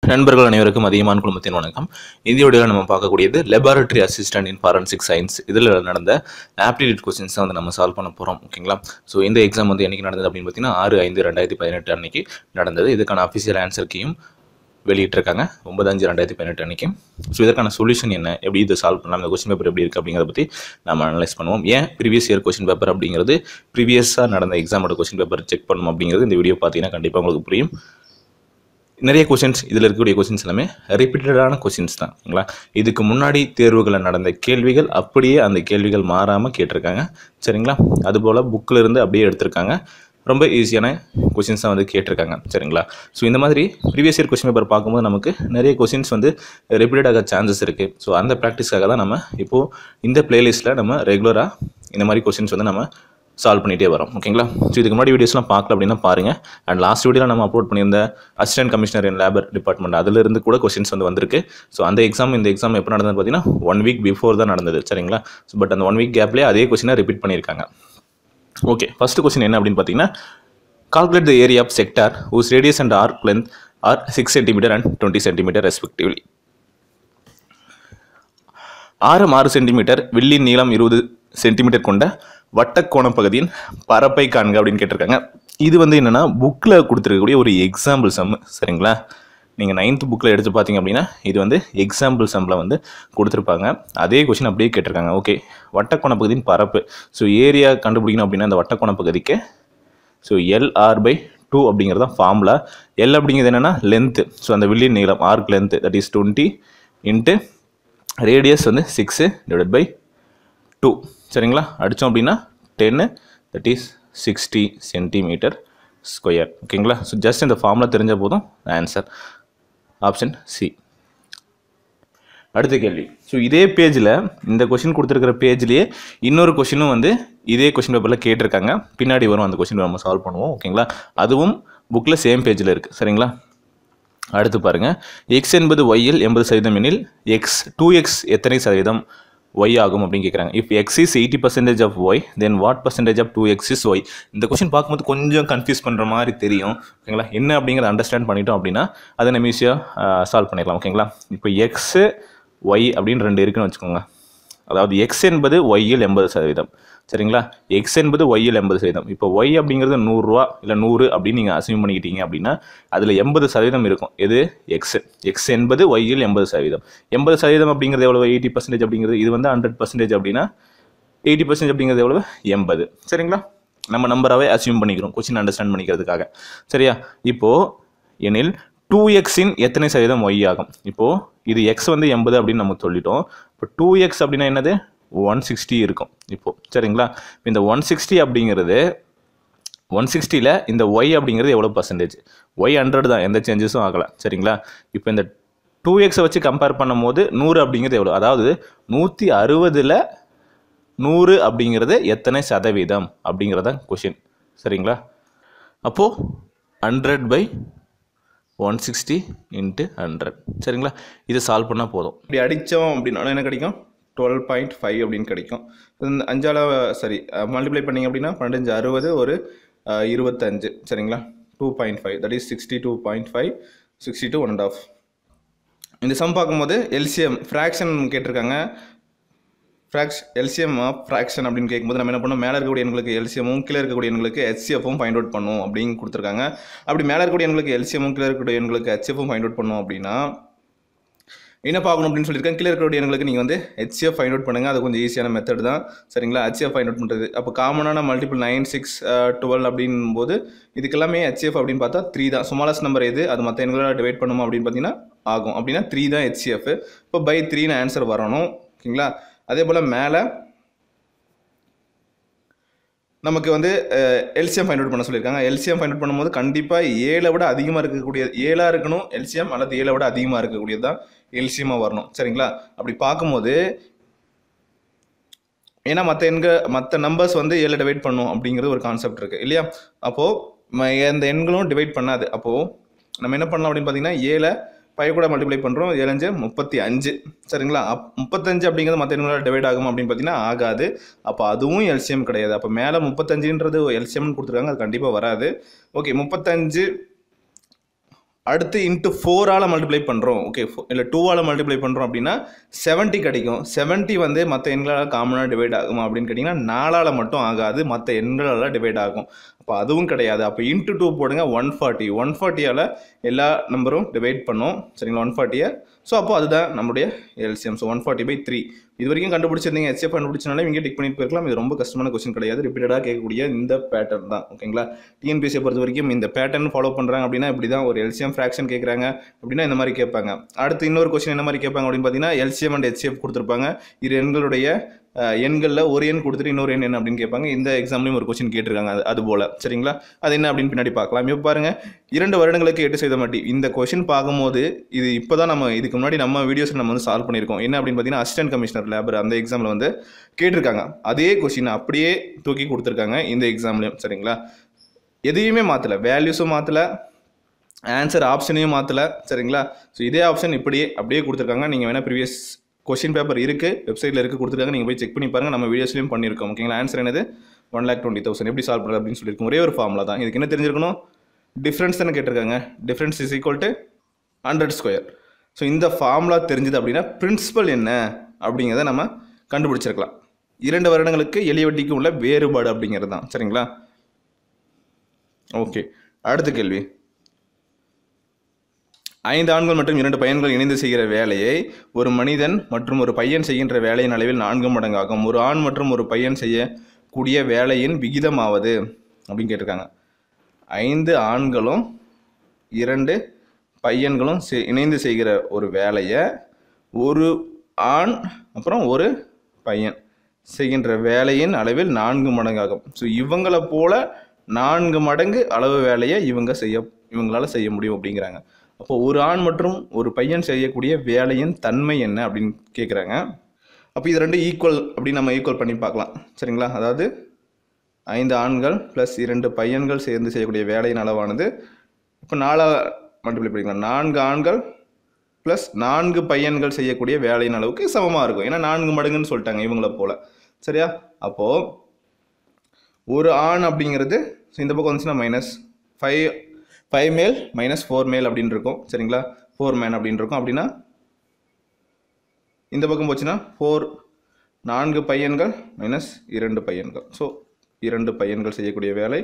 நண்பர்கள் அனைவருக்கும் அதிகமான குடும்பத்தின் வணக்கம். இந்த வீடியோவில் நம்ம பார்க்கக்கூடியது laboratory assistant in forensic science. இதில் நடந்த ஆப்டிடியூட் கொஸ்டின்ஸ் தான் நம்ம சால்வ் பண்ண போகிறோம். ஓகேங்களா? ஸோ இந்த எக்ஸாம் என்னைக்கு நடந்தது அப்படின்னு பார்த்தீங்கன்னா 6/5/2018 அன்னைக்கு நடந்தது. இதுக்கான அஃபிஷியல் ஆன்சர் கீயும் வெளியிட்டிருக்காங்க 9/5/2018 அன்னைக்கு. ஸோ இதற்கான சொல்யூஷன் என்ன, எப்படி இதை சால்வ் பண்ணலாம், இந்த கொஸ்டின் பேப்பர் எப்படி இருக்குது அப்படிங்கிறத பற்றி நம்ம அனலைஸ் பண்ணுவோம். ஏன் ப்ரீவியஸ் இயர் கொஸ்டின் பேப்பர் அப்படிங்கிறது ப்ரீவியஸாக நடந்த எக்ஸாமோட கொஸ்டின் பேப்பர் செக் பண்ணணும் அப்படிங்கிறது இந்த வீடியோ பார்த்தீங்கன்னா கண்டிப்பாக உங்களுக்கு புரியும். நிறைய கொஸ்டின்ஸ் இதில் இருக்கக்கூடிய கொஸ்டின்ஸ் எல்லாமே ரிப்பீட்டடான கொஸ்டின்ஸ் தான். ஓகேங்களா? இதுக்கு முன்னாடி தேர்வுகளில் நடந்த கேள்விகள் அப்படியே அந்த கேள்விகள் மாறாமல் கேட்டிருக்காங்க. சரிங்களா? அதுபோல் புக்கில் இருந்து அப்படியே எடுத்திருக்காங்க. ரொம்ப ஈஸியான கொஸ்டின்ஸ் தான் கேட்டிருக்காங்க. சரிங்களா? ஸோ இந்த மாதிரி ப்ரீவியஸ் இயர் கொஸ்டின் பேப்பர் பார்க்கும்போது நமக்கு நிறைய கொஸ்டின்ஸ் ரிப்பீட்டட் ஆக சான்சஸ் இருக்குது. ஸோ அந்த ப்ராக்டிஸ்க்காக தான் நம்ம இப்போது இந்த பிளேலிஸ்ட்டில் நம்ம ரெகுலராக இந்த மாதிரி கொஸ்டின்ஸ் நம்ம சால்வ் பண்ணிகிட்டே வரோம். ஓகேங்களா? ஸோ இதுக்கு முன்னாடி வீடியோஸ்லாம் பார்க்கல அப்படின்னா பாருங்கள். அண்ட் லாஸ்ட் வீடியோவில் நம்ம அப்லோட் பண்ணியிருந்த assistant commissioner in labour department அதிலிருந்து கூட கொஸ்டின்ஸ் வந்திருக்கு. ஸோ அந்த இந்த எக்ஸாம் எப்போ நடந்ததுன்னு பார்த்தீங்கன்னா 1 வீக் பிஃபோர் தான் நடந்தது. சரிங்களா? ஸோ பட் அந்த 1 வீக் கேப்லேயே அதே கொஸ்டினை ரிப்பீட் பண்ணியிருக்காங்க. ஓகே, ஃபஸ்ட்டு கொஸ்டின் என்ன அப்படின்னு பார்த்தீங்கன்னா, calculate the area of sector whose radius and arc length are 6 cm and 20 cm respectively. ஆரம் 6 சென்டிமீட்டர், வில்லின் நீளம் 20 சென்டிமீட்டர் கொண்ட வட்டக்கோண பகுதியின் பரப்பை காண்க அப்படின்னு கேட்டிருக்காங்க. இது என்னென்னா புக்கில் கொடுத்துருக்கக்கூடிய ஒரு எக்ஸாம்பிள் சம். சரிங்களா? நீங்கள் 9th புக்கில் எடுத்து பார்த்தீங்க அப்படின்னா இது எக்ஸாம்பிள் சம்மில் கொடுத்துருப்பாங்க. அதே கொஸ்டின் அப்படியே கேட்டிருக்காங்க. ஓகே, வட்டக்கோண பகுதியின் பரப்பு. ஸோ ஏரியா கண்டுபிடிக்கணும் அப்படின்னா அந்த வட்டக்கோண பகுதிக்கு ஸோ LR/2 அப்படிங்கிறது தான் ஃபார்முலா. L அப்படிங்கிறது என்னென்னா லென்த்து. ஸோ அந்த வில்லின் நீளம் arc length that is 20 into radius 6/2. சரிங்களா? அடித்தோம் அப்படின்னா 10 தட் இஸ் 60 சென்டிமீட்டர் ஸ்கொயர். ஓகேங்களா? ஸோ ஜஸ்ட் இந்த ஃபார்முலா தெரிஞ்ச போதும் ஆன்சர் ஆப்ஷன் சி. அடுத்த கேள்வி. ஸோ இதே பேஜில் இந்த கொஷின் கொடுத்துருக்கிற பேஜ்லேயே இன்னொரு கொஷினும் இதே கொஷின் பேப்பரில் கேட்டிருக்காங்க. பின்னாடி வரும் அந்த கொஷின் நம்ம சால்வ் பண்ணுவோம். ஓகேங்களா? அதுவும் புக்கில் சேம் பேஜில் இருக்குது. சரிங்களா? அடுத்து பாருங்கள். எக்ஸ் என்பது ஒய்யில் 80% எனில் x எத்தனை சதவீதம் y ஆகும் அப்படின்னு கேட்குறாங்க. If x is 80% of y, then what percentage of 2x is y? இந்த கொஸ்டின் பார்க்கும்போது கொஞ்சம் கன்ஃபியூஸ் பண்ணுற மாதிரி தெரியும். ஓகேங்களா? என்ன அப்படிங்கிறத அண்டர்ஸ்டாண்ட் பண்ணிட்டோம் அப்படின்னா அதை நம்ம ஈஸியாக சால்வ் பண்ணிடலாம். ஓகேங்களா? இப்போ x y அப்படின்னு 2 இருக்குன்னு வச்சுக்கோங்க. அதாவது x என்பது ஒய்யில் 80%. சரிங்களா? x என்பது ஒய்யில் 80%. இப்போ y அப்படிங்கிறது 100 ரூபா இல்லை 100 அப்படின்னு நீங்கள் அசியூம் பண்ணிக்கிட்டீங்க அப்படின்னா அதில் 80% இருக்கும். எது? x என்பது ஒய்யில் 80%. 80% அப்படிங்கிறது எவ்வளோ? 80% அப்படிங்கிறது இது 100% அப்படின்னா 80% அப்படிங்கிறது எவ்வளோ? 80. சரிங்களா? நம்ம நம்பராகவே அசியூம் பண்ணிக்கிறோம் கொஸ்டின் அண்டர்ஸ்டாண்ட் பண்ணிக்கிறதுக்காக. சரியா? இப்போது எனில் 2x எத்தனை சதவீதம் y ஆகும்? இப்போது இது x 80 அப்படின்னு நம்ம சொல்லிட்டோம். இப்போ 2x அப்படின்னா என்னது? 160 இருக்கும். இப்போது சரிங்களா? இந்த 160 அப்படிங்கிறது 160ல் இந்த y அப்படிங்கிறது எவ்வளோ பர்சன்டேஜ்? y 100 தான், எந்த சேஞ்சஸும் ஆகலை. சரிங்களா? இப்போ இந்த 2x வச்சு கம்பேர் பண்ணும் போது 100 அப்படிங்கிறது எவ்வளோ? அதாவது 160ல் 100 அப்படிங்கிறது எத்தனை சதவீதம் அப்படிங்கிறதான் கொஷின். சரிங்களா? அப்போது 100/160 × 100. சரிங்களா? இதை சால்வ் பண்ணால் போதும். இப்படி அடித்தோம் அப்படின்னா என்ன கிடைக்கும்? 12.5 அப்படின்னு கிடைக்கும். 5ஆல் மல்டிப்ளை பண்ணிங்க அப்படின்னா 15 60 ஒரு 25. சரிங்களா? 2.5 தட் இஸ் 62.5 62 1.5. இந்த சம் பார்க்கும்போது எல்சிஎம் ஃப்ராக்ஷன் கேட்டிருக்காங்க. எல்சிஎம் ஆஃப் ஃப்ராக்ஷன் அப்படின்னு கேட்கும்போது நம்ம என்ன பண்ணோம்? மேலே இருக்கக்கூடிய எண்களுக்கு எல்சிஎம்மும் கீழே இருக்கக்கூடிய எண்களுக்கு ஹெச்சிஎஃப்பும் ஃபைண்ட் அவுட் பண்ணும் அப்படின்னு கொடுத்துருக்காங்க. அப்படி மேலே இருக்கக்கூடிய எண்களுக்கு எல்சிஎம்மும் கீழே இருக்கக்கூடிய எண்களுக்கு ஹெச்சிஎஃப்பும் ஃபைண்ட் அவுட் பண்ணும் அப்படின்னா என்ன பார்க்கணும் அப்படின்னு சொல்லியிருக்கேன். கீழே இருக்கக்கூடிய எண்களுக்கு நீங்கள் ஹெச்சிஎஃப் ஃபைண்ட் அவுட் பண்ணுங்கள். அது கொஞ்சம் ஈஸியான மெத்தட் தான். சரிங்களா? ஹெச்சிஎஃப் ஃபைண்ட் அவுட் பண்ணுறது. அப்போ காமனான மல்டிபிள் 9 6 12 அப்படின் போது இதுக்கெல்லாமே ஹெச்சிஎஃப் அப்படின்னு பார்த்தா 3 தான். ஸ்மாலஸ்ட் நம்பர் எது அது மற்ற எண்களோட டிவைட் பண்ணுமா அப்படின்னு பார்த்தீங்கன்னா ஆகும். அப்படின்னா 3 தான் ஹெச்சிஎஃப். இப்போ பை 3ன்னு ஆன்சர் வரணும். ஓகேங்களா? அதே போல் மேலே நமக்கு எல்சிஎம் ஃபைண்ட் அவுட் பண்ண சொல்லியிருக்காங்க. எல்சிஎம் ஃபைண்ட் அவுட் பண்ணும்போது கண்டிப்பாக 7 விட அதிகமாக இருக்கக்கூடிய 7 இருக்கணும் எல்சிஎம், அல்லது 7 விட அதிகமாக இருக்கக்கூடியது தான் எல்சிஎம்மாக வரணும். சரிங்களா? அப்படி பார்க்கும்போது ஏன்னா மற்ற நம்பர்ஸ் 7 டிவைட் பண்ணும் அப்படிங்கிறது ஒரு கான்செப்ட் இருக்குது இல்லையா? அப்போது எந்த எண்களும் டிவைட் பண்ணாது. அப்போது நம்ம என்ன பண்ணலாம் அப்படின்னு பார்த்தீங்கன்னா 7 5 கூட மல்டிப்ளை பண்ணுறோம். 7 5 35. சரிங்களா? 35 அப்படிங்கிறது மற்ற எண்களோட டிவைட் ஆகும் அப்படின்னு பார்த்தீங்கன்னா ஆகாது. அப்போ அதுவும் எல்சிஎம் கிடையாது. அப்போ மேலே 35ன்றது எல்சிஎம்னு கொடுத்துருக்காங்க, அது கண்டிப்பாக வராது. ஓகே, 35 அடுத்து இன்ட்டு 4ஆல் மல்டிப்ளை பண்ணுறோம். ஓகே, இல்லை 2ஆல் மல்டிப்ளை பண்ணுறோம் அப்படின்னா 70 கிடைக்கும். 70 வந்து மற்ற எண்களால் காமனாக டிவைட் ஆகுமா அப்படின்னு கேட்டிங்கன்னா 4ஆல் மட்டும் ஆகாது, மற்ற எண்களால் டிவைட் ஆகும். அப்போ அதுவும் கிடையாது. அப்போ இன்ட்டு 2 போடுங்க 140. 140ஆல் எல்லா நம்பரும் டிவைட் பண்ணோம். சரிங்களா, 140. ஸோ அப்போ அதுதான் நம்மளுடைய எல்சிஎம். ஸோ 140/3 இது வரைக்கும் கண்டுபிடிச்சிருந்தீங்க. ஹெச்எஃப் கண்டுபிடிச்சனால இங்கே டிக் பண்ணிட்டு போயிருக்கலாம். இது ரொம்ப கஷ்டமான கொஸ்டின் கிடையாது. ரிப்பீட்டடாக கேட்கக்கூடிய இந்த பேட்டர்ன் தான். ஓகேங்களா, டிஎன்பிஎஸ்சியை பொறுத்த வரைக்கும் இந்த பேட்டர்ன் ஃபாலோ பண்ணுறாங்க அப்படின்னா இப்படி தான். ஒரு எல்சிஎம் ஃப்ராக்ஷன் கேட்குறாங்க அப்படின்னா இந்த மாதிரி கேட்பாங்க. அடுத்து இன்னொரு கொஸ்டின் என்ன மாதிரி கேட்பாங்க அப்படின்னு பார்த்தீங்கன்னா எல்சிஎம் அண்ட் ஹெச்எஃப் கொடுத்துருப்பாங்க. இரு எண்களுடைய எண்களில் ஒரு எண் கொடுத்துட்டு இன்னொரு எண் என்ன அப்படின்னு கேட்பாங்க. இந்த எக்ஸாம்லையும் ஒரு கொஸ்டின் கேட்டிருக்காங்க அது போல். சரிங்களா, அது என்ன அப்படின்னு பின்னாடி பார்க்கலாம். இப்போ பாருங்கள், 2 வருடங்களுக்கு 8 செய்த மாட்டி இந்த கொஸ்டின் பார்க்கும்போது இது இப்போ தான் நம்ம இதுக்கு முன்னாடி நம்ம வீடியோஸில் நம்ம வந்து சால்வ் பண்ணியிருக்கோம். என்ன அப்படின்னு பார்த்தீங்கன்னா அசிஸ்டன்ட் கமிஷனர் லேபர் அந்த எக்ஸாமில் வந்து கேட்டிருக்காங்க. அதே கொஸ்டின் அப்படியே தூக்கி கொடுத்துருக்காங்க இந்த எக்ஸாம்லையும். சரிங்களா, எதையுமே மாற்றலை, வேல்யூஸும் மாற்றலை, ஆன்சர் ஆப்ஷனையும் மாற்றலை. சரிங்களா, ஸோ இதே ஆப்ஷன் அப்படியே கொடுத்துருக்காங்க. நீங்கள் வேணால் ப்ரீவியஸ் கொஸ்டின் பேப்பர் இருக்குது, வெப்சைட்டில் இருக்குது, கொடுத்துருக்காங்க. நீங்கள் போய் செக் பண்ணி பாருங்கள். நம்ம வீடியோஸ்லையும் பண்ணியிருக்கோம். ஓகேங்களா, ஆன்சர் என்னது 1,20,000 எப்படி சால்வ் பண்ணுறது அப்படின்னு சொல்லியிருக்கோம். ஒரே ஒரு ஃபார்முலா தான். இதுக்கு என்ன தெரிஞ்சிருக்கணும்? டிஃப்ரென்ஸ் தானே கேட்டிருக்காங்க. Difference is equal to 100². So இந்த ஃபார்முலா தெரிஞ்சது அப்படின்னா பிரின்சிபல் என்ன அப்படிங்கிறத நம்ம கண்டுபிடிச்சிருக்கலாம். 2 வருடங்களுக்கு எளிய வட்டிக்கு உள்ள வேறுபாடு அப்படிங்கிறது தான். சரிங்களா, ஓகே. அடுத்த கேள்வி, 5 ஆண்கள் மற்றும் 2 பையன்கள் இணைந்து செய்கிற வேலையை ஒரு மனிதன் மற்றும் ஒரு பையன் செய்கின்ற வேலையின் அளவில் 4 மடங்காகும். ஒரு ஆண் மற்றும் ஒரு பையன் செய்யக்கூடிய வேலையின் விகிதமாவது அப்படின்னு கேட்டிருக்காங்க. 5 ஆண்களும் 2 பையன்களும் இணைந்து செய்கிற ஒரு வேலையை ஒரு ஆண் அப்புறம் ஒரு பையன் செய்கின்ற வேலையின் அளவில் 4 மடங்காகும். ஸோ இவங்களை போல 4 மடங்கு அளவு வேலையை இவங்களால செய்ய முடியும் அப்படிங்கிறாங்க. அப்போ ஒரு ஆண் மற்றும் ஒரு பையன் செய்யக்கூடிய வேலையின் தன்மை என்ன அப்படின்னு கேட்குறாங்க. அப்போ இது 2 ஈக்குவல் அப்படின்னு நம்ம ஈக்குவல் பண்ணி பார்க்கலாம். சரிங்களா, அதாவது 5 ஆண்கள் ப்ளஸ் 2 பையன்கள் சேர்ந்து செய்யக்கூடிய வேலையின் அளவானது இப்போ 4ஆல் மல்டிப்ளை பண்ணிக்கலாம். 4 ஆண்கள் ப்ளஸ் 4 பையன்கள் செய்யக்கூடிய வேலையின் அளவுக்கு சமமாக இருக்கும். ஏன்னா 4 மடங்குன்னு சொல்லிட்டாங்க இவங்கள போல். சரியா, அப்போது ஒரு ஆண் அப்படிங்கிறது இந்த பக்கம் வந்துச்சுன்னா -5 மேல் -4 மேல் அப்படின்னு இருக்கும். சரிங்களா, 4 மேன் அப்படின்னு இருக்கும். அப்படின்னா இந்த பக்கம் போச்சுன்னா 4 பையன்கள் -2 பையன்கள். ஸோ 2 பையன்கள் செய்யக்கூடிய வேலை.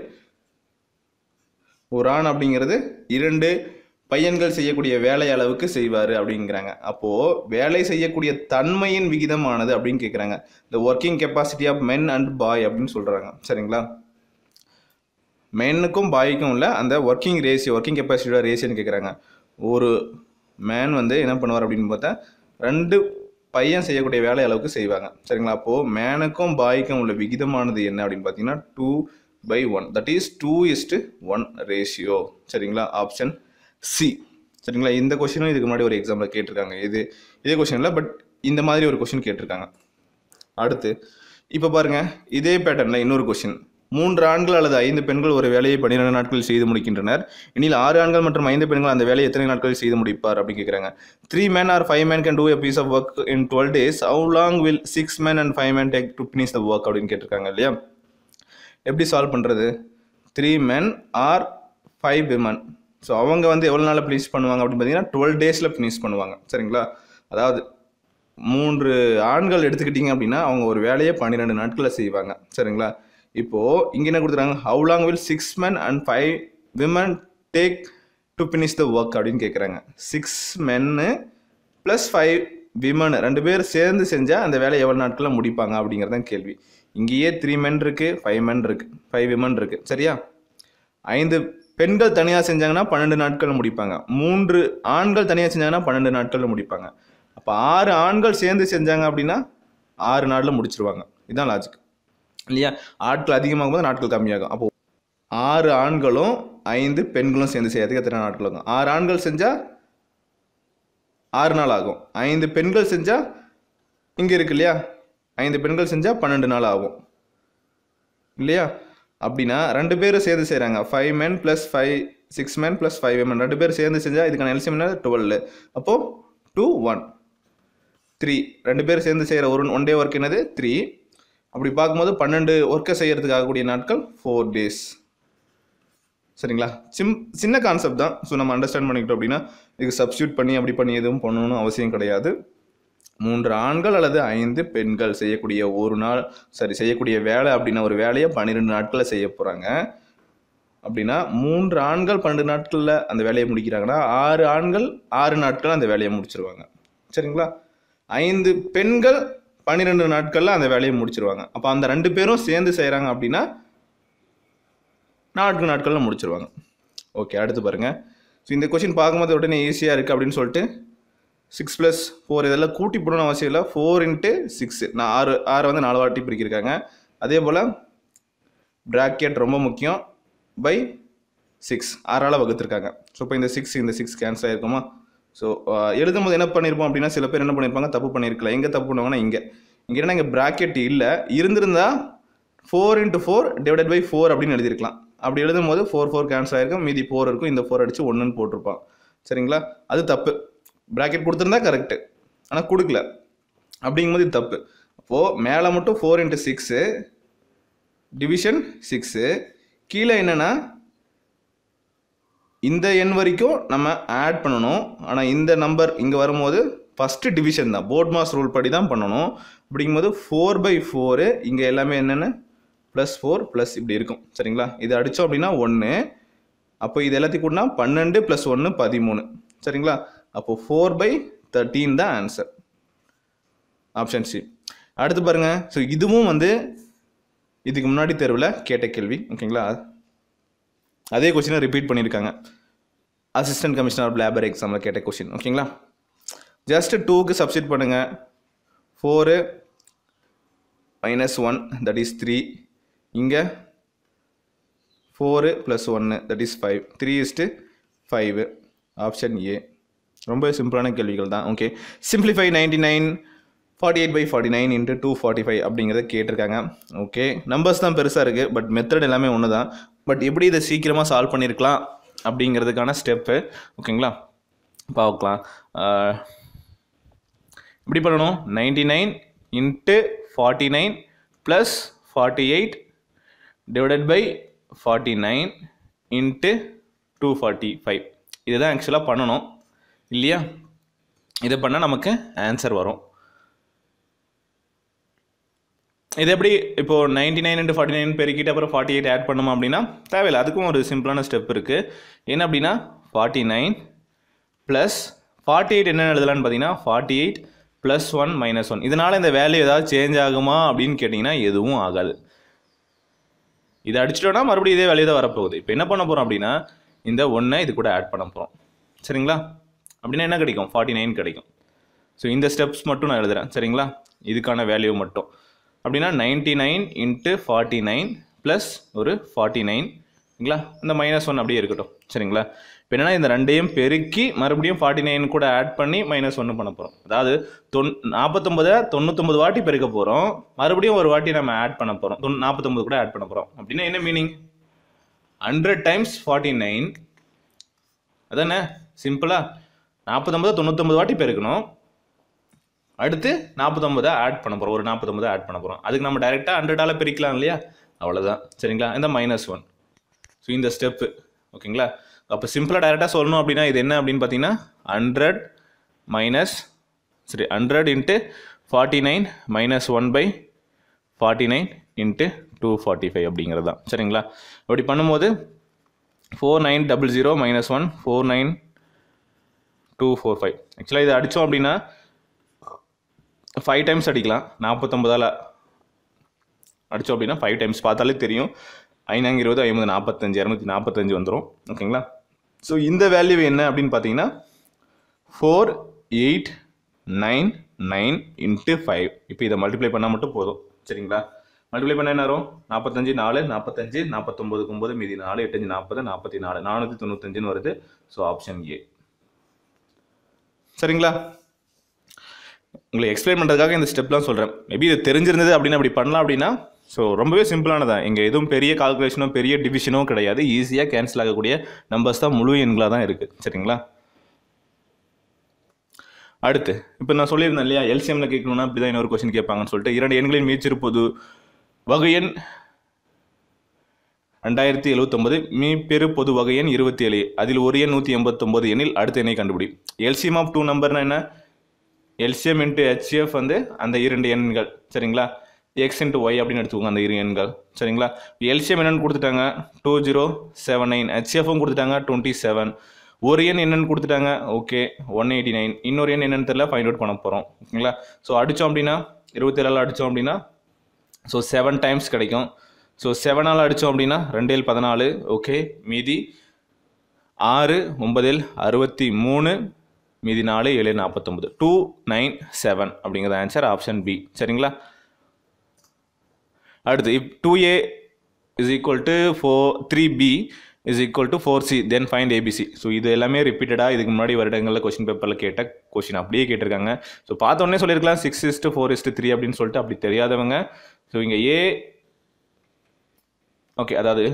ஒரு ஆண் அப்படிங்கிறது 2 பையன்கள் செய்யக்கூடிய வேலை அளவுக்கு செய்வார் அப்படிங்கிறாங்க. அப்போது வேலை செய்யக்கூடிய தன்மையின் விகிதமானது அப்படின்னு கேட்குறாங்க. இந்த working capacity of men and boy அப்படின்னு சொல்கிறாங்க. சரிங்களா, மென்னுக்கும் பாய்க்கும் உள்ள அந்த ஒர்க்கிங் கெப்பாசிட்டியோட ரேஷியோன்னு கேட்குறாங்க. ஒரு மேன் வந்து என்ன பண்ணுவார் அப்படின்னு பார்த்தா 2 பையன் செய்யக்கூடிய வேலை அளவுக்கு செய்வாங்க. சரிங்களா, அப்போது மேனுக்கும் பாய்க்கும் உள்ள விகிதமானது என்ன அப்படின்னு பார்த்தீங்கன்னா 2/1. That is 2:1 ratio. சரிங்களா, ஆப்ஷன் சி. சரிங்களா, இந்த கொஸ்டினும் இதுக்கு முன்னாடி ஒரு எக்ஸாம்பிள் கேட்டிருக்காங்க. இதே கொஸ்டின் இல்லை, பட் இந்த மாதிரி ஒரு கொஸ்டின் கேட்டிருக்காங்க. அடுத்து இப்போ பாருங்கள், இதே பேட்டர்னில் இன்னொரு கொஸ்டின். 3 ஆண்கள் அல்லது 5 பெண்கள் ஒரு வேலையை 12 நாட்களில் செய்து முடிக்கின்றனர். எனில் 6 ஆண்கள் மற்றும் 5 பெண்கள் அந்த வேலையை எத்தனை நாட்களில் செய்து முடிப்பார் அப்படின்னு கேட்குறாங்க. 3 men or 5 men can do a piece of work in 12 days. How long will 6 men and 5 men take to finish the work அப்படின்னு கேட்டிருக்காங்க இல்லையா. எப்படி சால்வ் பண்ணுறது? 3 men or 5 women. ஸோ அவங்க வந்து எவ்வளோ நாளில் ஃபினிஷ் பண்ணுவாங்க அப்படின்னு பார்த்தீங்கன்னா 12 டேஸில் ஃபினிஷ் பண்ணுவாங்க. சரிங்களா, அதாவது 3 ஆண்கள் எடுத்துக்கிட்டிங்க அப்படின்னா அவங்க ஒரு வேலையை 12 நாட்களில் செய்வாங்க. சரிங்களா, இப்போது இங்கே என்ன கொடுத்துறாங்க? How long will 6 men and 5 women take to finish the work அப்படின்னு கேட்குறாங்க. 6 men + 5 women 2 பேர் சேர்ந்து செஞ்சால் அந்த வேலையை எவ்வளோ நாட்களில் முடிப்பாங்க அப்படிங்கிறது தான் கேள்வி. இங்கேயே 3 men இருக்குது, 5 men இருக்குது, 5 women இருக்குது. சரியா, 5 பெண்கள் தனியாக செஞ்சாங்கன்னா 12 நாட்களில் முடிப்பாங்க. 3 ஆண்கள் தனியாக செஞ்சாங்கன்னா 12 நாட்களில் முடிப்பாங்க. அப்போ 6 ஆண்கள் சேர்ந்து செஞ்சாங்க அப்படின்னா 6 நாளில் முடிச்சிருவாங்க. இதுதான் லாஜிக் இல்லையா. ஆட்கள் அதிகமாகும் போது நாட்கள் கம்மியாகும். அப்போது 6 ஆண்களும் 5 பெண்களும் சேர்ந்து செய்யறதுக்கு எத்தனை நாட்கள் ஆகும்? 6 ஆண்கள் செஞ்சால் 6 நாள் ஆகும். 5 பெண்கள் செஞ்சால் இங்கே இருக்கு இல்லையா, 5 பெண்கள் செஞ்சால் 12 நாள் ஆகும் இல்லையா. அப்படின்னா 2 பேரும் சேர்ந்து செய்கிறாங்க. 5 men + 6 men + 5 women 2 பேர் சேர்ந்து செஞ்சால் இதுக்கான எல்சிஎம் என்ன? 12. அப்போது 2 1 3 2 பேர் சேர்ந்து செய்கிற ஒன் டே ஒர்க் என்னது? 3. அப்படி பார்க்கும்போது 12 ஒர்க்கை செய்கிறதுக்கு ஆகக்கூடிய நாட்கள் 4 days. சரிங்களா? சின்ன கான்செப்ட் தான். ஸோ நம்ம அண்டர்ஸ்டாண்ட் பண்ணிக்கிட்டோம் அப்படின்னா இதுக்கு சப்ஸ்டியூட் பண்ணி அப்படி பண்ணி எதுவும் பண்ணணும்னு அவசியம் கிடையாது. 3 ஆண்கள் அல்லது 5 பெண்கள் செய்யக்கூடிய வேலை அப்படின்னா ஒரு வேலையை 12 நாட்களில் செய்ய போகிறாங்க அப்படின்னா 3 ஆண்கள் 12 நாட்களில் அந்த வேலையை முடிக்கிறாங்கன்னா 6 ஆண்கள் 6 நாட்கள் அந்த வேலையை முடிச்சிருவாங்க. சரிங்களா? 5 பெண்கள் 12 நாட்களில் அந்த வேலையை முடிச்சிருவாங்க. அப்போ அந்த 2 பேரும் சேர்ந்து செய்கிறாங்க அப்படின்னா 4 நாட்களில் முடிச்சிருவாங்க. ஓகே, அடுத்து பாருங்கள். ஸோ இந்த கொஷின் பார்க்கும்போது உடனே ஈஸியாக இருக்குது அப்படின்னு சொல்லிட்டு 6 + 4 இதெல்லாம் கூட்டி போடணும்னு அவசியம் இல்லை. 4 × 6 நான் 6 வந்து 4 வாட்டி பிரிக்கிருக்காங்க. அதே போல் ப்ராக்கெட் ரொம்ப முக்கியம் பை 6 6ஆல் வகுத்துருக்காங்க. ஸோ இப்போ இந்த 6 கேன்சல் ஆகிருக்குமா? ஸோ எழுதும்போது என்ன பண்ணியிருப்போம் அப்படின்னா சில பேர் என்ன பண்ணியிருப்பாங்க, தப்பு பண்ணியிருக்கலாம். எங்கே தப்பு பண்ணுவாங்கன்னா இங்கே என்ன இங்கே ப்ராக்கெட் இல்லை, இருந்திருந்தா 4 × 4 / 4 அப்படின்னு எழுதியிருக்கலாம். அப்படி எழுதும் போது 4 கேன்சல் ஆகிருக்கும், மீதி 4 இருக்கும். இந்த 4 அடித்து 1ன்னு போட்டிருப்பான். சரிங்களா? அது தப்பு. ப்ராக்கெட் கொடுத்துருந்தா கரெக்டு, ஆனால் கொடுக்கல. அப்படிங்கும்போது இது தப்பு. அப்போது மேலே மட்டும் 4 × 6 டிவிஷன் 6, கீழே என்னென்னா இந்த எண் வரைக்கும் நம்ம ஆட் பண்ணணும். ஆனால் இந்த நம்பர் இங்கே வரும்போது ஃபஸ்ட்டு டிவிஷன் தான், போர்ட் மாஸ் ரூல் படி தான் பண்ணணும். அப்படிங்கும்போது 4/4 இங்கே எல்லாமே என்னென்னு +4 + இப்படி இருக்கும். சரிங்களா? இது அடித்தோம் அப்படின்னா 1. அப்போ இது எல்லாத்தையும் கூட்டினா 12 + 1 13. சரிங்களா? அப்போது 4/13 தான் ஆன்சர். Option C. அடுத்து பாருங்கள். ஸோ இதுவும் வந்து இதுக்கு முன்னாடி தேர்வில் கேட்ட கேள்வி. ஓகேங்களா? அதே கொஸ்டினை ரிப்பீட் பண்ணியிருக்காங்க. அசிஸ்டன்ட் கமிஷனர் ஆஃப் லேபர் எக்ஸாமில் கேட்ட கொஸ்டின். ஓகேங்களா? ஜஸ்ட் 2க்கு சப்ஸ்டிட் பண்ணுங்கள். 4 - 1 தட் இஸ் 3. இங்கே 4 + 1 தட் இஸ் 5. 3:5. Option A. ரொம்ப சிம்பிளான கேள்விகள் தான். ஓகே, சிம்பிளிஃபை 99 48/49 × 245 அப்படிங்கிறத கேட்டிருக்காங்க. ஓகே, நம்பர்ஸ் தான் பெருசாக இருக்குது, பட் மெத்தட் எல்லாமே ஒன்று தான். பட் எப்படி இதை சீக்கிரமாக சால்வ் பண்ணியிருக்கலாம் அப்படிங்கிறதுக்கான ஸ்டெப்பு. ஓகேங்களா? பார்க்கலாம். எப்படி பண்ணணும்? 99 × 49 + 48 / 49 × 245. இதுதான் ஆக்சுவலாக பண்ணணும் இல்லையா? இதை பண்ணால் நமக்கு ஆன்சர் வரும். இது எப்படி இப்போது 99 × 49 பெருக்கிட்டு அப்புறம் 48 ஆட் பண்ணுமா அப்படின்னா தேவையில்லை. அதுக்கும் ஒரு சிம்பிளான ஸ்டெப் இருக்குது. என்ன அப்படின்னா 49 + 48 என்ன எழுதலான்னு பார்த்தீங்கன்னா 48 + 1 - 1. இதனால் இந்த வேல்யூ ஏதாவது சேஞ்ச் ஆகுமா அப்படின்னு கேட்டிங்கன்னா எதுவும் ஆகாது. இதை அடிச்சிட்டோன்னா மறுபடியும் இதே வேல்யூ தான் வரப்போகுது. இப்போ என்ன பண்ண போகிறோம் அப்படின்னா இந்த 1 இது கூட ஆட் பண்ண போகிறோம். சரிங்களா? அப்படின்னா என்ன கிடைக்கும்? 49 கிடைக்கும். ஸோ இந்த ஸ்டெப்ஸ் மட்டும் நான் எழுதுகிறேன். சரிங்களா? இதுக்கான வேல்யூ மட்டும் அப்படின்னா 99 × 49 + ஒரு 49. சரிங்களா? இந்த -1 அப்படியே இருக்கட்டும். சரிங்களா? இப்போ என்னென்னா இந்த ரெண்டையும் பெருக்கி மறுபடியும் 49 கூட ஆட் பண்ணி -1 பண்ண போகிறோம். அதாவது 49 99 வாட்டி பெருக்க போகிறோம், மறுபடியும் ஒரு வாட்டி நம்ம ஆட் பண்ண போகிறோம், 49 கூட ஆட் பண்ண போகிறோம். அப்படின்னா என்ன மீனிங்? 100 × 49. அதானே சிம்பிளா? 49 99 வாட்டி பெருக்கணும், அடுத்து 49 ஆட் பண்ண போகிறோம், ஒரு 49 ஆட் பண்ண போகிறோம். அதுக்கு நம்ம டைரெக்டாக 100ஆல் பெருக்கலாம் இல்லையா? அவ்வளோதான். சரிங்களா? இந்த -1. ஸோ இந்த ஸ்டெப்பு. ஓகேங்களா? அப்போ சிம்பிளாக டைரெக்டாக சொல்லணும் அப்படின்னா இது என்ன அப்படின்னு பார்த்தீங்கன்னா 100 × 49 - 1/49 × 245 அப்படிங்கிறது தான். சரிங்களா? அப்படி பண்ணும்போது 4900 - 1 49245. ஆக்சுவலாக இதை அடித்தோம் அப்படின்னா 5 டைம்ஸ் அடிக்கலாம். 49ஆல் அடித்தோம் அப்படின்னா 5 டைம்ஸ் பார்த்தாலே தெரியும். 5 × 20 50 45 245 வந்துடும். ஓகேங்களா? ஸோ இந்த வேல்யூ என்ன அப்படின்னு பார்த்தீங்கன்னா 4899 × 5. இப்போ இதை மல்டிப்ளை பண்ணால் மட்டும் போதும். சரிங்களா? மல்டிப்ளை பண்ண என்ன வரும்? 45 4 45 49 9 மீதி 4 8 5 40 44 495 வருது. So option A. சரிங்களா? உங்களுக்கு எக்ஸ்பிளைன் பண்ணுறதுக்காக இந்த ஸ்டெப்லாம் சொல்கிறேன். மேபி இது தெரிஞ்சிருந்தது அப்படின்னு அப்படி பண்ணலாம் அப்படின்னா ஸோ ரொம்பவே சிம்பிளானதான். இங்கே எதுவும் பெரிய கால்குலேஷனோ பெரிய டிவிஷனோ கிடையாது. ஈஸியாக கேன்சல் ஆகக்கூடிய நம்பர்ஸ் தான், முழு எண்களாக தான் இருக்குது. சரிங்களா? அடுத்து இப்போ நான் சொல்லியிருந்தேன் இல்லையா, எல்சிஎம்ல கேட்கணும்னா இப்படி தான் இன்னொரு கொஸ்டின் கேட்பாங்கன்னு சொல்லிட்டு 2 எண்களின் மீச்சிறு பொது வகு எண் 2079 மீப்பெரு பொது வகை எண் 27 அதில் ஒரு எண் 189 எண்ணில் அடுத்த எண்ணை கண்டுபிடி. எல்சிஎம் ஆஃப் 2 நம்பர்னா என்ன? எல்சிஎம் இன்ட்டு ஹெச்எஃப் வந்து அந்த இரண்டு எண்கள் சரிங்களா, எக்ஸ் இன்ட்டு ஒய் அப்படின்னு எடுத்துக்கோங்க அந்த இரு எண்கள் சரிங்களா. எல்சிஎம் என்னன்னு கொடுத்துட்டாங்க 2079, ஹெச்எஃப்பும் கொடுத்துட்டாங்க 27, ஒரு எண் என்னன்னு கொடுத்துட்டாங்க ஓகே 189, இன்னொரு எண் என்னன்னு தெரியல ஃபைண்ட் அவுட் பண்ண போகிறோம் ஓகேங்களா. ஸோ அடித்தோம் அப்படின்னா 27 அடித்தோம் அப்படின்னா ஸோ 7 டைம்ஸ் கிடைக்கும். ஸோ 7 அடித்தோம் அப்படின்னா 2 14 ஓகே, மீதி 6 9 63, மீதி 4 7 49, 297 அப்படிங்கிறது ஆன்சர் ஆப்ஷன் பி சரிங்களா. அடுத்து if 2a is equal to 3b is equal to 4c then find abc. So இது எல்லாமே ரிப்பீட்டடாக இதுக்கு முன்னாடி வருடங்களில் கொஸ்டின் பேப்பரில் கேட்ட கொஸ்டின் அப்படியே கேட்டிருக்காங்க. ஸோ பார்த்தோன்னே சொல்லியிருக்கலாம் 6:4:3 அப்படின்னு சொல்லிட்டு, அப்படி தெரியாதவங்க ஸோ இங்கே ஏ ஓகே, அதாவது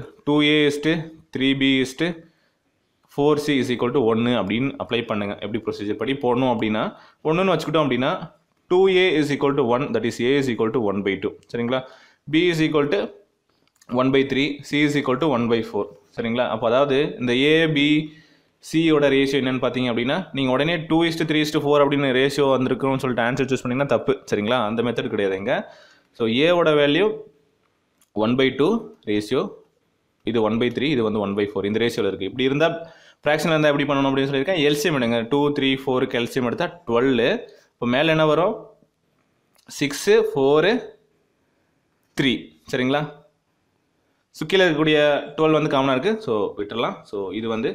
2a:3b:4c is equal to 1 அப்படின்னு அப்ளை பண்ணுங்க. எப்படி ப்ரொசீஜர் படி போடணும் அப்படின்னா 1ன்னு வச்சுக்கிட்டோம் அப்படின்னா 2a is equal to 1, that is a is equal to 1/2 சரிங்களா, b is equal to 1/3, c is equal to 1/4 சரிங்களா. அப்போ அதாவது இந்த a b c-யோட ரேஷியோ என்னன்னு பார்த்தீங்க அப்படின்னா நீங்கள் உடனே 2:3:4 அப்படின்னு ரேஷியோ வந்திருக்குன்னு சொல்லிட்டு ஆன்சர் சூஸ் பண்ணிங்கன்னா தப்பு சரிங்களா. அந்த மெத்தட் கிடையாதுங்க. ஸோ ஏவோட வேல்யூ 1/2 ரேஷியோ, இது 1/3, இது வந்து 1/4 இந்த ரேஷியோவில் இருக்குது. இப்படி இருந்தால் ஃப்ராக்ஷன் இருந்தால் எப்படி பண்ணணும் அப்படின்னு சொல்லியிருக்கேன். எல்சிஎம் எடுங்க, 2 3 4 எல்சிஎம் எடுத்தால் 12. இப்போ மேலே என்ன வரும் 6 4 3 சரிங்களா. சுக்கியில் இருக்கக்கூடிய 12 வந்து காமனாக இருக்குது, ஸோ விட்டுடலாம். ஸோ இது வந்து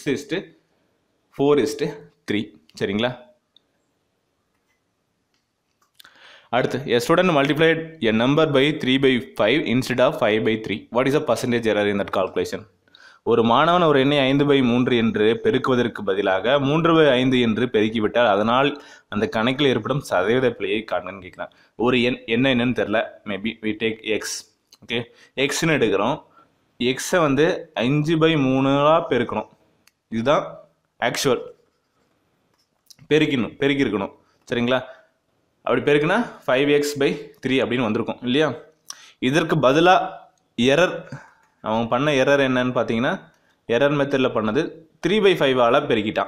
6:4:3 சரிங்களா. அடுத்து a student multiplied a number by 3/5 instead of 5/3. What is the percentage error in that calculation? ஒரு மாணவன் ஒரு எண்ணை 5/3 என்று பெருக்குவதற்கு பதிலாக 3/5 என்று பெருக்கிவிட்டால் அதனால் அந்த கணக்கில் ஏற்படும் சதவீத பிழையை காண்கன்னு கேட்குறான். ஒரு எண் என்னன்னு தெரில, maybe we take x okay, எக்ஸ்ன்னு எடுக்கிறோம். எக்ஸை வந்து 5/3 பெருக்கணும், இதுதான் ஆக்சுவல் பெருக்கியிருக்கணும் சரிங்களா. அப்படி பெருக்குனா 5x/3 அப்படின்னு வந்திருக்கும் இல்லையா. இதற்கு பதிலாக எரர் அவன் பண்ண எரர் என்னன்னு பார்த்தீங்கன்னா, எரர் மெத்தடில் பண்ணது 3/5 பெருக்கிட்டான்,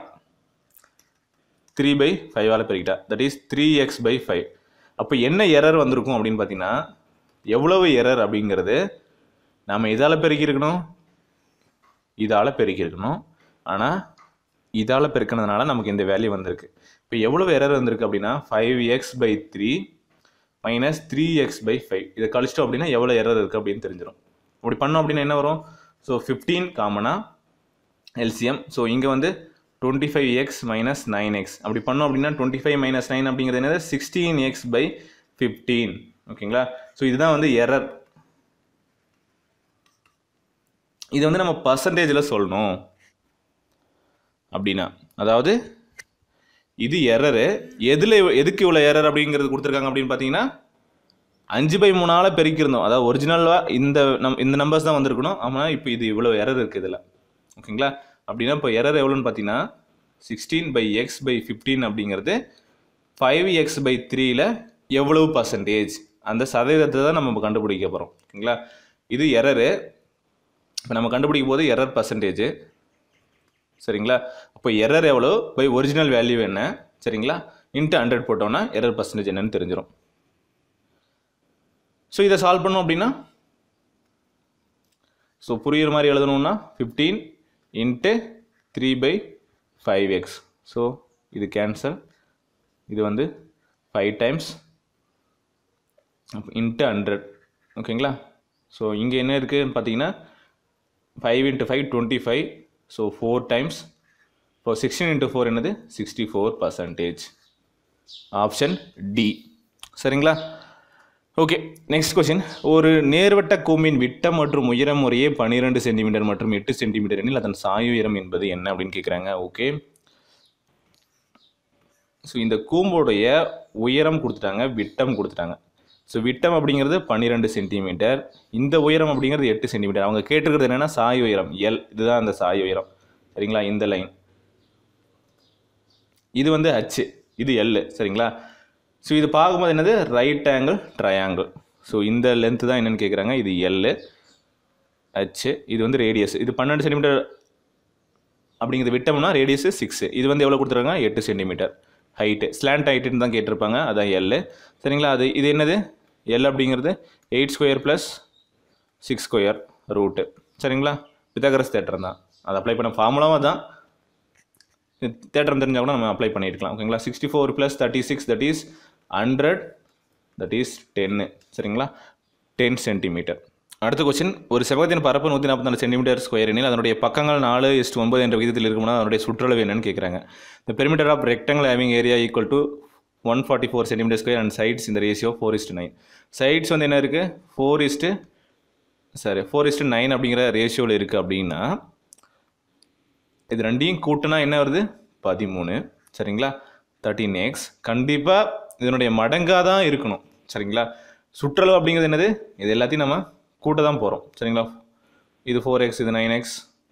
3/5 பெருக்கிட்டான், தட் இஸ் 3x/5. அப்போ என்ன எரர் வந்திருக்கும் அப்படின்னு பார்த்தீங்கன்னா, எவ்வளவு எரர் அப்படிங்கிறது நம்ம இதால் பெருக்கியிருக்கணும், இதால் பெருக்கியிருக்கணும், ஆனால் இதால் பெருக்கினதுனால நமக்கு இந்த வேல்யூ வந்திருக்கு. இப்போ எவ்வளவு எரர் வந்திருக்கு அப்படின்னா 5x/3 மைனஸ் 3x/5. இதை கழிச்சிட்டோம் அப்படின்னா எவ்வளோ எரர் இருக்குது அப்படின்னு தெரிஞ்சிடும். அப்படி பண்ணோம் அப்படின்னா என்ன வரும், ஸோ 15 காமனாக எல்சிஎம். ஸோ இங்கே வந்து 25x மைனஸ் 9x. அப்படி பண்ணோம் அப்படின்னா 25 மைனஸ் 9 அப்படிங்கிறது என்னது 16x/15 ஓகேங்களா. ஸோ இதுதான் வந்து எரர். இது வந்து நம்ம பர்சன்டேஜில் சொல்லணும் அப்படின்னா, அதாவது இது எரரு எதுக்கு இவ்வளோ எரர் அப்படிங்கிறது கொடுத்துருக்காங்க அப்படின்னு பார்த்தீங்கன்னா 5/3 பெருக்கியிருந்தோம், அதாவது ஒரிஜினலாக இந்த நம்பர்ஸ் தான் வந்திருக்கணும். ஆனால் இப்போ இது இவ்வளோ எரர் இருக்குது இதில் ஓகேங்களா. அப்படின்னா இப்போ எரர் எவ்வளோன்னு பார்த்தீங்கன்னா 16/x/15 அப்படிங்கிறது 5x/3ல் எவ்வளவு பர்சன்டேஜ், அந்த சதவீதத்தை தான் நம்ம கண்டுபிடிக்க போகிறோம் ஓகேங்களா. இது எரரு. இப்போ நம்ம கண்டுபிடிக்கும் போது எரர் பர்சன்டேஜ் சரிங்களா. அப்போ எரர் எவ்வளோ பை ஒரிஜினல் வேல்யூ என்ன சரிங்களா, இன்ட்டு 100 போட்டோம்னா எரர் பர்சன்டேஜ் என்னன்னு தெரிஞ்சிடும். ஸோ இதை சால்வ் பண்ணோம் அப்படின்னா, ஸோ புரியுற மாதிரி எழுதணும்னா 15 இன்ட்டு 3/5x. ஸோ இது கேன்சல், இது வந்து 5 டைம்ஸ் இன்ட்டு 100 ஓகேங்களா. ஸோ இங்கே என்ன இருக்குதுன்னு பார்த்தீங்கன்னா 5 × 5 25, ஸோ 4 டைம்ஸ். இப்போ 16 × 4 என்னது 64%. ஆப்ஷன் டி சரிங்களா. Okay, next question. ஒரு நேர்வட்ட கூம்பின் விட்டம் மற்றும் உயரம் முறையே 12 சென்டிமீட்டர் மற்றும் 8 சென்டிமீட்டர் எனில் அதன் சாய் உயரம் என்பது என்ன அப்படின்னு கேட்குறாங்க. ஓகே, ஸோ இந்த கூம்போடைய உயரம் கொடுத்துட்டாங்க, விட்டம் கொடுத்துட்டாங்க. ஸோ விட்டம் அப்படிங்கிறது 12 சென்டிமீட்டர், இந்த உயரம் அப்படிங்கிறது 8 சென்டிமீட்டர். அவங்க கேட்டிருக்கிறது என்னென்னா சாய் உயரம் எல், இதுதான் அந்த சாய் உயரம் சரிங்களா. இந்த லைன் இது வந்து ஹச், இது எல் சரிங்களா. ஸோ இது பார்க்கும்போது என்னது ரைட் ஆங்கிள் ட்ரையாங்கிள். ஸோ இந்த லென்த்து தான் என்னென்னு கேட்குறாங்க, இது எல். ஹச், இது வந்து ரேடியஸ். இது 12 சென்டிமீட்டர் அப்படிங்கிறது விட்டோம்னா ரேடியஸ் 6. இது வந்து எவ்வளோ கொடுத்துருக்காங்க? 8 சென்டிமீட்டர். ஹைட்டு ஸ்லாண்ட் ஹைட்டுன்னு தான் கேட்டிருப்பாங்க, அதான் எல். சரிங்களா? இது என்னது? எல் அப்படிங்கிறது 8 ஸ்கொயர் ப்ளஸ் 6 ஸ்கொயர் ரூட்டு. சரிங்களா? பித்தாகரஸ் தேற்றம் தான், அதை அப்ளை பண்ண ஃபார்முலாவும் தான். தேற்றம் தெரிஞ்சால் கூட நம்ம அப்ளை பண்ணியிருக்கலாம். ஓகேங்களா? 64 + 36 தட் இஸ் 100, தட் இஸ் 10. சரிங்களா? 10 சென்டிமீட்டர். அடுத்த கொஸ்டின், ஒரு செவ்வகத்தின் பரப்பு 144 சென்டிமீட்டர் ஸ்கொயர் எனில் அதனுடைய பக்கங்கள் 4:9 என்ற விகிதத்தில் இருக்கும்போது அதனுடைய சுற்றளவு என்னன்னு கேட்குறாங்க. The perimeter of rectangle having area equal to 144 centimetre square and sides இந்த ரேஷியோ 4:9. சைட்ஸ் வந்து என்ன இருக்குது? 4:9 அப்படிங்கிற ரேஷியோவில் இருக்குது. அப்படின்னா இது ரெண்டையும் கூட்டினா என்ன வருது? 13. சரிங்களா? 13x. கண்டிப்பாக இதனுடைய மடங்காக தான் இருக்கணும். சரிங்களா? சுற்றளவு அப்படிங்கிறது என்னது? இது எல்லாத்தையும் நம்ம கூட்ட தான் போகிறோம். சரிங்களா? இது 4x, இது 9x,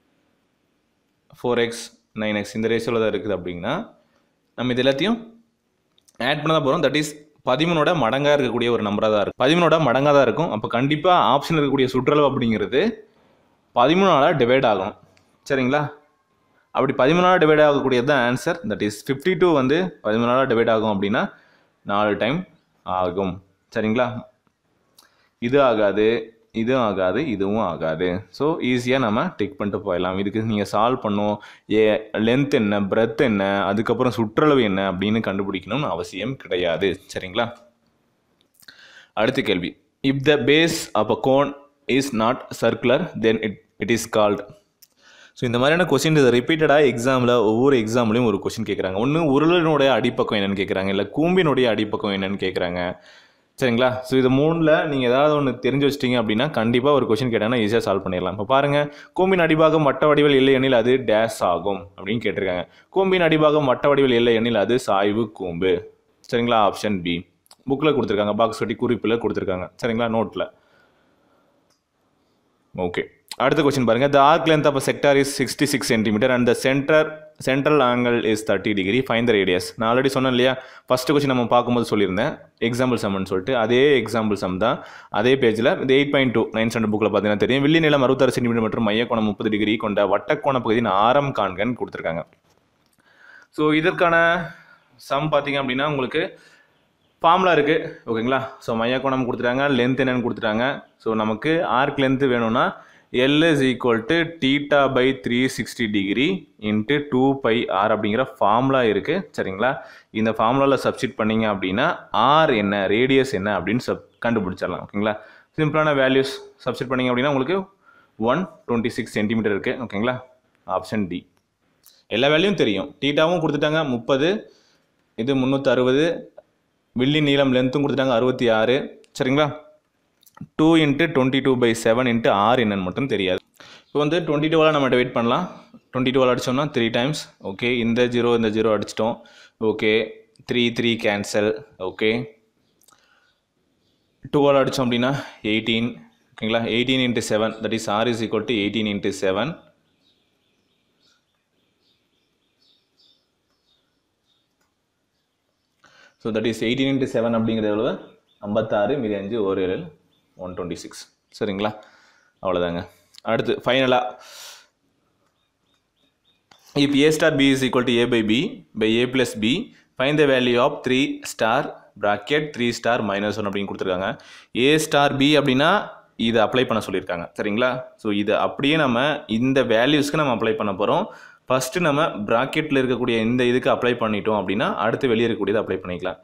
4x 9x இந்த ரேஷியோவில் தான் இருக்குது. அப்படின்னா நம்ம இது எல்லாத்தையும் ஆட் பண்ண தான் போகிறோம். தட் இஸ் 13ஓட மடங்காக இருக்கக்கூடிய ஒரு நம்பராக தான் இருக்கும். 13ஓட மடங்காக தான் இருக்கும். அப்போ கண்டிப்பாக ஆப்ஷன் இருக்கக்கூடிய சுற்றளவு அப்படிங்கிறது 13ஆல் டிவைட் ஆகணும். சரிங்களா? அப்படி 13ஆல் டிவைட் ஆகக்கூடியது தான் ஆன்சர். தட் இஸ் 52 வந்து 13ஆல் டிவைட் ஆகும். அப்படின்னா 4 டைம் ஆகும். சரிங்களா? இது ஆகாது, இதுவும் ஆகாது, இதுவும் ஆகாது. ஸோ ஈஸியாக நம்ம டிக் பண்ணிட்டு போயிடலாம். இதுக்கு நீங்கள் சால்வ் பண்ணும் லென்த் என்ன, பிரெத் என்ன, அதுக்கப்புறம் சுற்றளவு என்ன அப்படின்னு கண்டுபிடிக்கணும்னு அவசியம் கிடையாது. சரிங்களா? அடுத்த கேள்வி, if the base of a cone is not circular then it is called. So இந்த மாதிரியான கொஸ்டின் இதை ரிப்பீட்டடாக எக்ஸாமில் ஒவ்வொரு எக்ஸாம்லையும் ஒரு கொஸ்டின் கேட்குறாங்க. ஒன்று உருளனுடைய அடிப்பக்கம் என்னென்னு கேட்குறாங்க, இல்லை கூம்பினுடைய அடிப்பக்கம் என்னென்னு கேட்குறாங்க. சரிங்களா? ஸோ இது 3ல் நீங்கள் ஏதாவது ஒன்று தெரிஞ்சு வச்சிட்டிங்க அப்படின்னா கண்டிப்பாக ஒரு கொஸ்டின் கேட்டாங்கன்னா ஈஸியாக சால்வ் பண்ணிடலாம். இப்போ பாருங்கள், கூம்பின் அடிபாகம் வட்ட வடிவில் இல்லை எனில் அது டேஷ் ஆகும் அப்படின்னு கேட்டிருக்காங்க. கூம்பின் அடிபாகம் வட்ட வடிவில் இல்லை எனில் அது சாய்வு கூம்பு. சரிங்களா? Option B. புக்கில் கொடுத்துருக்காங்க, பாக்ஸ் கட்டி குறிப்பில் கொடுத்துருக்காங்க. சரிங்களா? நோட்டில். ஓகே, அடுத்த கொஸ்டின் பாருங்க. The arc length of a sector is 66 cm and the central angle is 30 degree. Find the radius. நான் ஆல்ரெடி சொன்னேன் இல்லையா, ஃபர்ஸ்ட் கொஸ்டின் நம்ம பார்க்கும்போது சொல்லியிருந்தேன் எக்ஸாம்பிள் சம்னு சொல்லிட்டு. அதே எக்ஸாம்பிள் சம் தான் அதே பேஜில். இந்த 8.2 9th ஸ்டாண்டர்ட் புக்கில் பார்த்தீங்கன்னா தெரியும். வில்லி நீளம் 66 சென்டிமீட்டர் மற்றும் மையக்கோணம் 30 டிகிரி கொண்ட வட்டக்கோண பகுதியின் ஆரம் காண்கன்னு கொடுத்துருக்காங்க. ஸோ இதற்கான சம் பார்த்தீங்க அப்படின்னா உங்களுக்கு ஃபார்முலா இருக்குது. ஓகேங்களா? ஸோ மையக்கோணம் கொடுத்துட்டாங்க, லென்த் என்னன்னு கொடுத்துட்டாங்க. ஸோ நமக்கு ஆர்க் லென்த் வேணும்னா L is equal to theta by 360 degree into 2 pi r அப்படிங்கிற ஃபார்முலா இருக்குது. சரிங்களா? இந்த ஃபார்முலாவில் சப்ஸ்டிட் பண்ணிங்க அப்படின்னா R என்ன, ரேடியஸ் என்ன அப்படின்னு கண்டுபிடிச்சிடலாம். ஓகேங்களா? சிம்பிளான வேல்யூஸ் சப்ஸ்டிட் பண்ணிங்க அப்படின்னா உங்களுக்கு 126 சென்டிமீட்டர் இருக்குது. ஓகேங்களா? Option D. எல்லா வேல்யூவும் தெரியும். டீட்டாவும் கொடுத்துட்டாங்க 30, இது 360, வில்லி நீளம் லென்த்தும் கொடுத்துட்டாங்க 66. சரிங்களா? 2 × 22/7 × r என்னன்னு மட்டும் தெரியாது. இப்போ வந்து 22ஆல் நம்ம டிவைட் பண்ணலாம். 22ஆல் அடித்தோம்னா 3 டைம்ஸ். ஓகே, இந்த 0 அடிச்சிட்டோம். Okay, 3 cancel. ஓகே, 2ஆல் அடித்தோம் அப்படின்னா 18. ஓகேங்களா? 18 × 7 that is r is equal to 18 × 7. So that is 18 × 7 அப்படிங்கிறது எவ்வளவு? 56, மீதி 5 ஒரு 7 126. சரிங்களா? அவ்வளோதாங்க. அடுத்து ஃபைனலாக, இப் a star b is equal to a by b by a plus b find the value of 3 star bracket 3 star minus 1 அப்படின்னு கொடுத்துருக்காங்க. a star b அப்படின்னா இதை அப்ளை பண்ண சொல்லியிருக்காங்க. சரிங்களா? ஸோ இதை அப்படியே நம்ம இந்த வேல்யூஸ்க்கு நம்ம அப்ளை பண்ண போகிறோம். ஃபஸ்ட்டு நம்ம ப்ராக்கெட்டில் இருக்கக்கூடிய இந்த இதுக்கு அப்ளை பண்ணிட்டோம் அப்படின்னா அடுத்து வெளியே இருக்கக்கூடியதை அப்ளை பண்ணிக்கலாம்.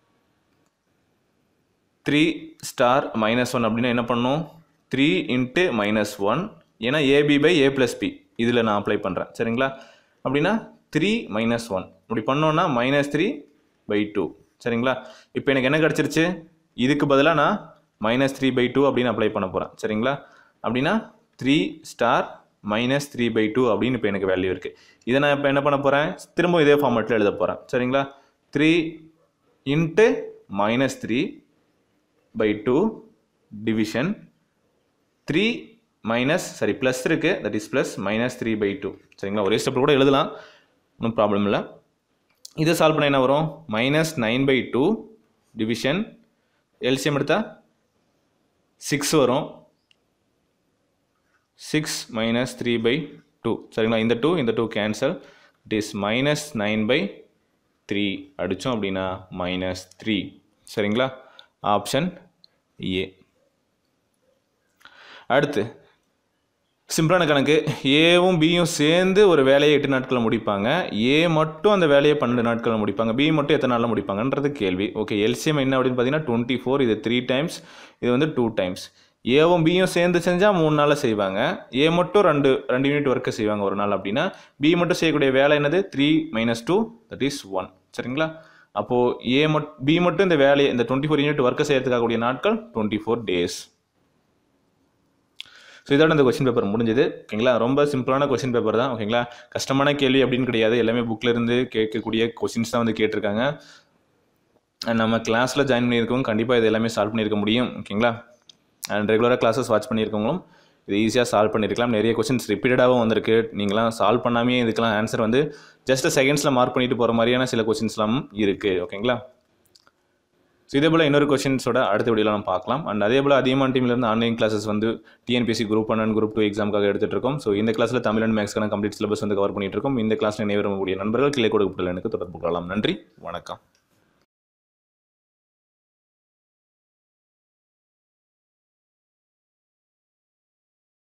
3 star minus 1 அப்படின்னா என்ன பண்ணணும்? 3 × -1, ஏன்னா ab by a plus b இதில் நான் அப்ளை பண்ணுறேன். சரிங்களா? அப்படின்னா 3 - 1 இப்படி பண்ணோன்னா -3/2. சரிங்களா? இப்போ எனக்கு என்ன கிடச்சிருச்சு? இதுக்கு பதிலாக நான் -3/2 அப்படின்னு அப்ளை பண்ண போகிறேன். சரிங்களா? அப்படின்னா 3 star -3/2 அப்படின்னு இப்போ எனக்கு வேல்யூ இருக்குது. இதை நான் இப்போ என்ன பண்ண போகிறேன்? திரும்ப இதே ஃபார்மேட்டில் எழுத போகிறேன். சரிங்களா? 3 × -3/2 டிவிஷன் 3 ப்ளஸ் இருக்குது, தட் இஸ் ப்ளஸ் -3/2. சரிங்களா? ஒரே ஸ்டெப்பில் கூட எழுதலாம், ஒன்றும் ப்ராப்ளம் இல்லை. இதை சால்வ் பண்ண என்ன வரும்? -9/2 டிவிஷன் எல்சிஎம் எடுத்தால் 6 வரும். 6 minus 3 by 2 சரிங்களா இந்த 2 cancel it is minus 9 by 3 அடித்தோம் அப்படின்னா -3 சரிங்களா ஆப்ஷன் ஏ. அடுத்து சிம்பிளான கணக்கு ஏவும் பியும் சேர்ந்து ஒரு வேலையை 8 நாட்களில் முடிப்பாங்க, ஏ மட்டும் அந்த வேலையை 12 நாட்களில் முடிப்பாங்க, பி மட்டும் எத்தனை நாளில் முடிப்பாங்கன்றது கேள்வி. ஓகே எல்சிஎம் என்ன அப்படின்னு பார்த்தீங்கன்னா 24, இது 3 டைம்ஸ், இது வந்து 2 டைம்ஸ். ஏவும் பியும் சேர்ந்து செஞ்சால் 3 நாளில் செய்வாங்க, ஏ மட்டும் ரெண்டு யூனிட் ஒர்க்கை செய்வாங்க ஒரு நாள் அப்படின்னா பி மட்டும் செய்யக்கூடிய வேலை என்னது 3 - 2 தட் இஸ் 1 சரிங்களா. அப்போது பி மட்டும் இந்த வேலையை இந்த 24 யூனிட் ஒர்க்கை செய்யறதுக்காகக்கூடிய நாட்கள் 24 டேஸ். ஸோ இதோட இந்த கொஸ்டின் பேப்பர் முடிஞ்சது ஓகேங்களா. ரொம்ப சிம்பிளான கொஸ்டின் பேப்பர் தான் ஓகேங்களா. கஷ்டமான கேள்வி அப்படின்னு கிடையாது, எல்லாமே புக்கில் இருந்து கேட்கக்கூடிய கொஸ்டின்ஸ் தான் வந்து கேட்டிருக்காங்க. அண்ட் நம்ம கிளாஸில் ஜாயின் பண்ணியிருக்கவங்க கண்டிப்பாக இது எல்லாமே சால்வ் பண்ணியிருக்க முடியும் ஓகேங்களா. அண்ட் ரெகுலராக கிளாஸஸ் வாட்ச் பண்ணியிருக்கவங்களும் இது ஈஸியாக சால்வ் பண்ணியிருக்கலாம். நிறைய கொஸ்டின்ஸ் ரிப்பீட்டடாகவும் வந்திருக்கு, நீங்களாம் சால்வ் பண்ணாமே இதுக்கெல்லாம் ஆன்சர் வந்து ஜஸ்ட் செகண்ட்ஸில் மார்க் பண்ணிட்டு போகிற மாதிரியான சில கொஸ்டின்ஸ்லாம் இருக்குது ஓகேங்களா. ஸோ இதே போல் இன்னொரு கொஸ்டின்ஸோட அடுத்த வீடியோவில் நம்ம பார்க்கலாம். அண்ட் அதே போல் அதிகமான டீம்லேருந்து ஆன்லைன் கிளாஸஸ் வந்து டிஎன்பிஎஸ்சி குரூப் 1 அண்ட் குரூப் 2 எக்ஸாமுக்காக எடுத்துகிட்டு இருக்கோம். ஸோ இந்த கிளாஸில் தமிழ் அண்ட் மேக்ஸ்க்கான கம்ப்ளீட் சிலபஸ் வந்து கவர் பண்ணிட்டு இருக்கோம். இந்த கிளாஸில் நினைவு முடிய நண்பர்கள் கீழே கொடுக்கப்பட்டுள்ள எனக்கு தொடர்பு கொள்ளலாம். நன்றி, வணக்கம்.